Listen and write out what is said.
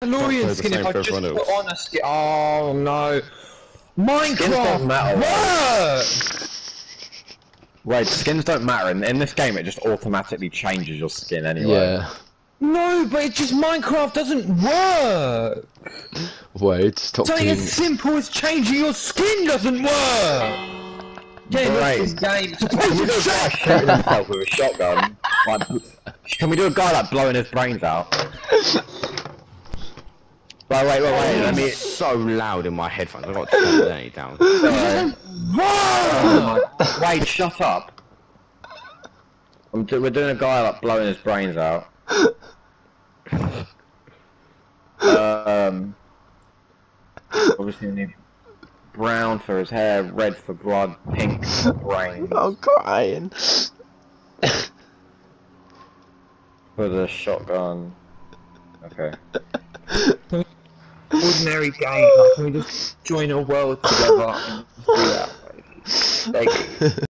Mandalorian skin if I just put on a skin. Oh no. Minecraft works! Wait, skins don't matter. In this game, it just automatically changes your skin anyway. Yeah. No, but it's just Minecraft doesn't work! Wait, stop Something being... as simple as changing your skin doesn't work! Yeah, this game. Can we do a guy shooting himself with a shotgun? Like, can we do a guy like blowing his brains out? Wait, let me... It's so loud in my headphones, I've got to turn it down. Wait, shut up. We're doing a guy like blowing his brains out. Obviously we need brown for his hair, red for blood, pink for brains. I'm crying. For the shotgun. Okay. Ordinary game, like, can we just join a world together and do that? Like,